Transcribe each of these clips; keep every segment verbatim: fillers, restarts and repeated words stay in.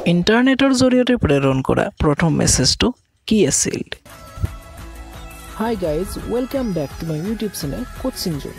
ইন্টাৰনেটৰ জৰিয়তে প্ৰেৰণ কৰা প্ৰথম মেছেজটো কি আছিল? Hi guys, welcome back to my YouTube channel Coaching Zone.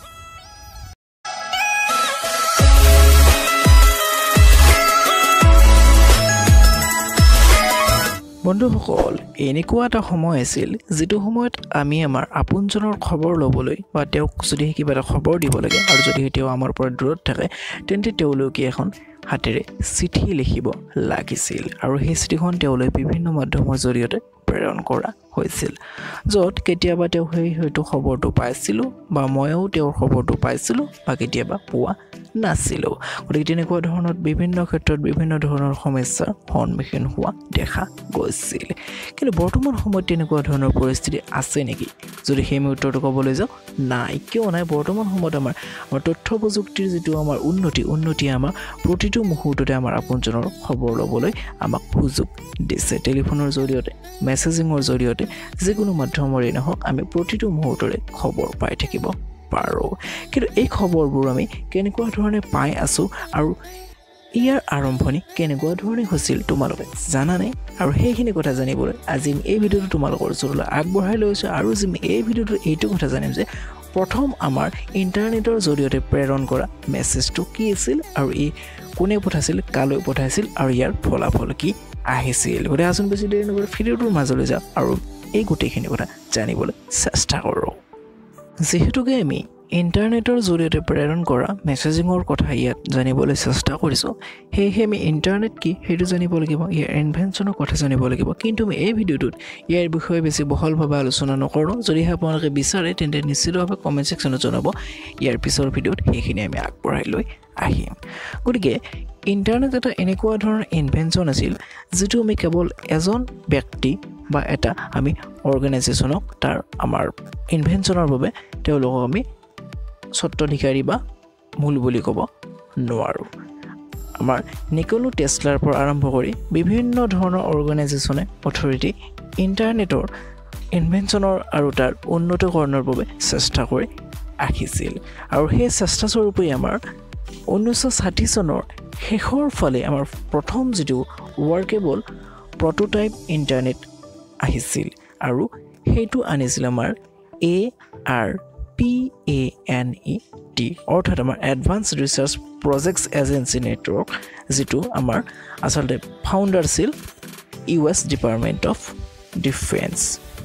বন্ধুসকল, এনেকুৱা এটা সময় আছিল যেটো সময়ত আমি আমাৰ আপোনজনৰ খবৰ ল'বলৈ বা তেওঁক যদি কিবা এটা খবৰ দিব লাগে আৰু যদি তেওঁ আমাৰ পৰা দূৰত থাকে তেন্তে তেওঁলোকে এখন হাতেৰে চিঠি লিখিব লাগিছিল আৰু সেই চিঠিখন তেওঁলৈ বিভিন্ন মাধ্যমৰ জৰিয়তে প্ৰেৰণ কৰা হৈছিল, য'ত কেতিয়াবা তেওঁ সেই হয়তো খবৰটো পাইছিল বা ময়ও তেওঁৰ খবৰটো পাইছিল বা কেতিয়াবা পোৱা নাছিল। গতিকে তেনেকুৱা ধৰণৰ বিভিন্ন ক্ষেত্ৰত বিভিন্ন ধৰণৰ সমস্যাৰ সন্মুখীন হোৱা দেখা গৈছিল। কিন্তু বৰ্তমান সময়ত তেনেকুৱা ধৰণৰ পৰিস্থিতি আছে নেকি? যদি সেই উত্তৰটো ক'বলৈ যাওঁ, নাই। কিয় নাই? বৰ্তমান সময়ত আমাৰ আমাৰ তথ্য প্ৰযুক্তিৰ যিটো আমাৰ উন্নতি উন্নতি আমাৰ প্ৰতিটো মুহূৰ্ততে আমাৰ আপোনজনৰ খবৰ ল'বলৈ আমাক সুযোগ দিছে। টেলিফোনৰ জৰিয়তে, মেছেজিঙৰ জৰিয়তে, যিকোনো মাধ্যমৰে নহওক আমি প্ৰতিটো মুহূৰ্তৰে খবৰ পাই থাকিব পাৰোঁ। কিন্তু এই খবৰবোৰ আমি কেনেকুৱা ধৰণে পাই আছোঁ আৰু ইয়াৰ আৰম্ভণি কেনেকুৱা ধৰণে হৈছিল তোমালোকে জানানে? আৰু সেইখিনি কথা জানিবলৈ আজি আমি এই ভিডিঅ'টো তোমালোকৰ ওচৰলৈ আগবঢ়াই লৈছোঁ। আৰু আজি আমি এই ভিডিঅ'টো এইটো কথা জানিম যে প্ৰথম আমাৰ ইণ্টাৰনেটৰ জৰিয়তে প্ৰেৰণ কৰা মেছেজটো কি আছিল আৰু ই কোনে পঠাইছিল, কালৈ পঠাইছিল আৰু ইয়াৰ ফলাফল কি আহিছিল। গতিকে আচোন বেছি দেৰি নকৰি ভিডিঅ'টোৰ মাজলৈ যাওঁ আৰু এই গোটেইখিনি কথা জানিবলৈ চেষ্টা কৰোঁ। যিহেতুকে আমি ইণ্টাৰনেটৰ জৰিয়তে প্ৰেৰণ কৰা মেছেজিঙৰ কথা ইয়াত জানিবলৈ চেষ্টা কৰিছোঁ, সেয়েহে আমি ইণ্টাৰনেট কি সেইটো জানিব লাগিব, ইয়াৰ ইনভেনশ্যনৰ কথা জানিব লাগিব। কিন্তু আমি এই ভিডিঅ'টোত ইয়াৰ বিষয়ে বেছি বহলভাৱে আলোচনা নকৰোঁ। যদিহে আপোনালোকে বিচাৰে তেন্তে নিশ্চিতভাৱে কমেণ্ট ছেকশ্যনত জনাব। ইয়াৰ পিছৰ ভিডিঅ'ত সেইখিনি আমি আগবঢ়াই লৈ আহিম। গতিকে ইণ্টাৰনেট এটা এনেকুৱা ধৰণৰ ইনভেনশ্যন আছিল যিটো আমি কেৱল এজন ব্যক্তি বা এটা আমি অৰ্গেনাইজেশ্যনক তাৰ আমাৰ ইনভেনশ্যনৰ বাবে তেওঁলোকক আমি স্বত্বাধিকাৰী বা মূল বুলি ক'ব নোৱাৰোঁ। আমাৰ নিকোলা টেছলাৰ পৰা আৰম্ভ কৰি বিভিন্ন ধৰণৰ অৰ্গেনাইজেশ্যনে অথৰিটি ইণ্টাৰনেটৰ ইনভেনশ্যনৰ আৰু তাৰ উন্নতকৰণৰ বাবে চেষ্টা কৰি আহিছিল। আৰু সেই চেষ্টাস্বৰূপেই আমাৰ ঊনৈছশ ষাঠি চনৰ শেষৰ ফালে আমাৰ প্ৰথম যিটো ৱৰ্কেবল প্ৰটোটাইপ ইণ্টাৰনেট আহিছিল আৰু সেইটো আনিছিল আমাৰ A R P A N E T, অৰ্থাৎ আমাৰ advance research projects agency network, যিটো আমাৰ আচলতে ফাউণ্ডাৰ আছিল U S department of defence.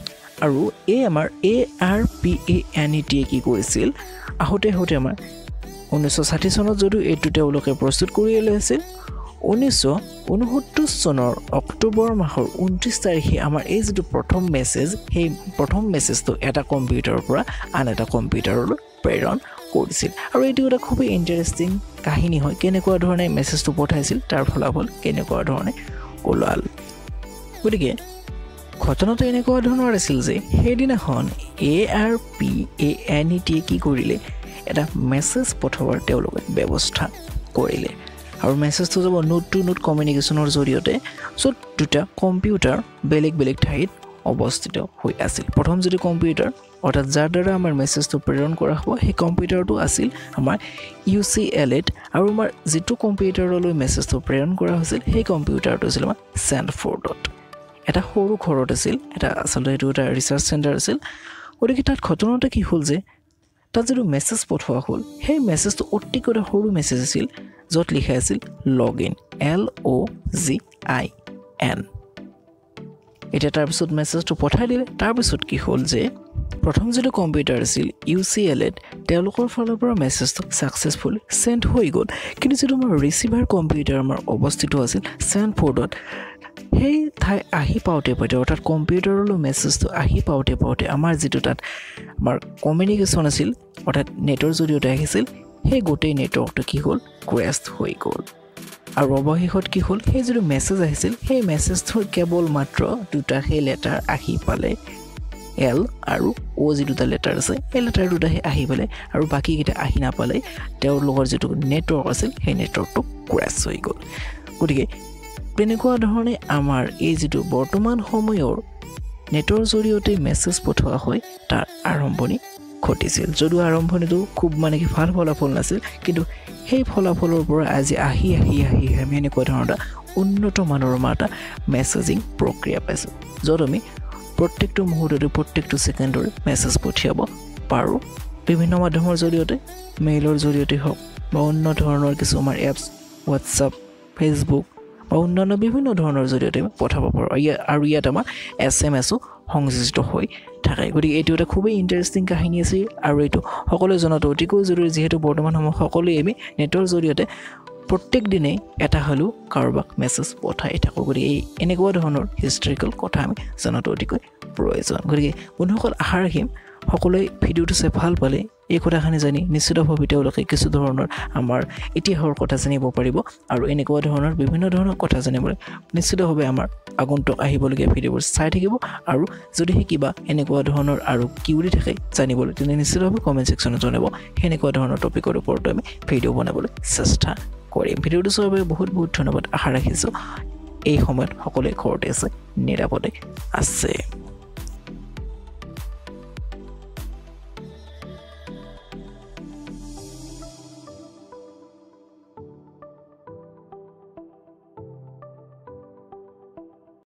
আৰু এই আমাৰ A R P A N E টিয়ে কি কৰিছিল, আহোঁতে আহোঁতে আমাৰ ঊনৈছশ ষাঠি চনত যদিও এইটো তেওঁলোকে প্ৰস্তুত কৰি লৈছিল, ঊনৈছশ ঊনসত্তৰ চনৰ অক্টোবৰ মাহৰ ঊনত্ৰিছ তাৰিখে আমাৰ এই যিটো প্ৰথম মেছেজ, সেই প্ৰথম মেছেজটো এটা কম্পিউটাৰৰ পৰা আন এটা কম্পিউটাৰলৈ প্ৰেৰণ কৰিছিল। আৰু এইটো এটা খুবেই ইণ্টাৰেষ্টিং কাহিনী হয়, কেনেকুৱা ধৰণে মেছেজটো পঠাইছিল, তাৰ ফলাফল কেনেকুৱা ধৰণে ওলাল। গতিকে ঘটনাটো এনেকুৱা ধৰণৰ আছিল যে সেইদিনাখন A R P A N E টিয়ে কি কৰিলে, এটা মেছেজ পঠোৱাৰ তেওঁলোকে ব্যৱস্থা কৰিলে। আৰু মেছেজটো যাব নোট টু নোট কমিউনিকেশ্যনৰ জৰিয়তে, য'ত দুটা কম্পিউটাৰ বেলেগ বেলেগ ঠাইত অৱস্থিত হৈ আছিল। প্ৰথম যিটো কম্পিউটাৰ, অৰ্থাৎ যাৰ দ্বাৰা আমাৰ মেছেজটো প্ৰেৰণ কৰা হ'ব, সেই কম্পিউটাৰটো আছিল আমাৰ ইউ চি এল এত। আৰু আমাৰ যিটো কম্পিউটাৰলৈ মেছেজটো প্ৰেৰণ কৰা হৈছিল, সেই কম্পিউটাৰটো আছিল আমাৰ ষ্টেনফৰ্ডত। এটা সৰু ঘৰত আছিল, এটা আচলতে এইটো এটা ৰিচাৰ্চ চেণ্টাৰ আছিল। গতিকে তাত ঘটনাটো কি হ'ল যে তাত যিটো মেছেজ পঠোৱা হ'ল, সেই মেছেজটো অতিকৈ এটা সৰু মেছেজ আছিল, য'ত লিখা আছিল log in, L O' G I N. এতিয়া তাৰপিছত মেছেজটো পঠাই দিলে। তাৰপিছত কি হ'ল যে প্ৰথম যিটো কম্পিউটাৰ আছিল ইউ চি এল এত, তেওঁলোকৰ ফালৰ পৰা মেছেজটো ছাকচেছফুলি চেণ্ড হৈ গ'ল। কিন্তু যিটো আমাৰ ৰিচিভাৰ কম্পিউটাৰ আমাৰ অৱস্থিত আছিল ষ্টেনফৰ্ডত, সেই ঠাই আহি পাওঁতে পাওঁতে, অৰ্থাৎ কম্পিউটাৰলৈ মেছেজটো আহি পাওঁতে পাওঁতে আমাৰ যিটো তাত আমাৰ কমিউনিকেশ্যন আছিল, অৰ্থাৎ নেটৰ জৰিয়তে আহিছিল, সেই গোটেই নেটৱৰ্কটো কি হ'ল, ক্ৰেশ্ব হৈ গ'ল। আৰু অৱশেষত কি হ'ল, সেই যিটো মেছেজ আহিছিল, সেই মেছেজটোৰ কেৱল মাত্ৰ দুটা সেই লেটাৰ আহি পালে, এল আৰু অ' যি দুটা লেটাৰ আছে, সেই লেটাৰ দুটাহে আহি পালে আৰু বাকীকেইটা আহি নাপালে। তেওঁলোকৰ যিটো নেটৱৰ্ক আছিল, সেই নেটৱৰ্কটো ক্ৰেশ্ব হৈ গ'ল। গতিকে তেনেকুৱা ধৰণে আমাৰ এই যিটো বৰ্তমান সময়ৰ নেটৰ জৰিয়তে মেছেজ পঠোৱা হয়, তাৰ আৰম্ভণি ঘটিছিল যদিও আৰম্ভণিটো খুব মানে কি ভাল ফলাফল নাছিল কিন্তু সেই ফলাফলৰ পৰা আজি আহি আহি আহি আমি এনেকুৱা ধৰণৰ এটা উন্নত মানৰ এটা মেছেজিং প্ৰক্ৰিয়া পাইছোঁ য'ত আমি প্ৰত্যেকটো মুহূৰ্ততে প্ৰত্যেকটো ছেকেণ্ডৰ মেছেজ পঠিয়াব পাৰোঁ বিভিন্ন মাধ্যমৰ জৰিয়তে মেইলৰ জৰিয়তে হওক বা অন্য ধৰণৰ কিছু আমাৰ এপছ হোৱাটছআপ ফেচবুক বা অন্যান্য বিভিন্ন ধৰণৰ জৰিয়তে পঠাব পাৰোঁ আৰু ইয়াত আমাৰ এছ এম এছো সংযোজিত হৈ থাকে গতিকে এইটো এটা খুবেই ইণ্টাৰেষ্টিং কাহিনী আছিল আৰু এইটো সকলোৱে জনাটো অতিকৈ জৰুৰী যিহেতু বৰ্তমান সময়ত সকলোৱে আমি নেটৰ জৰিয়তে প্ৰত্যেক দিনে এটা হ'লেও কাৰোবাক মেছেজ পঠাই থাকোঁ গতিকে এই এনেকুৱা ধৰণৰ হিষ্টৰিকেল কথা আমি জনাটো অতিকৈ প্ৰয়োজন গতিকে বন্ধুসকল আশা ৰাখিম সকলোৱে ভিডিঅ'টো চাই ভাল পালে এই কথাখিনি জানি নিশ্চিতভাৱে তেওঁলোকে কিছু ধৰণৰ আমাৰ ইতিহাসৰ কথা জানিব পাৰিব আৰু এনেকুৱা ধৰণৰ বিভিন্ন ধৰণৰ কথা জানিবলৈ নিশ্চিতভাৱে আমাৰ আগন্তুক আহিবলগীয়া ভিডিঅ'বোৰ চাই থাকিব আৰু যদি কিবা এনেকুৱা ধৰণৰ আৰু কিউৰি থাকে জানিবলৈ তেনে নিশ্চিতভাৱে কমেণ্ট ছেকশ্যনত জনাব সেনেকুৱা ধৰণৰ টপিকৰ ওপৰত আমি ভিডিঅ' বনাবলৈ চেষ্টা কৰিম ভিডিঅ'টো চোৱাৰ বাবে বহুত বহুত ধন্যবাদ আশা ৰাখিছোঁ এই সময়ত সকলোৱে ঘৰতে আছে নিৰাপদে আছে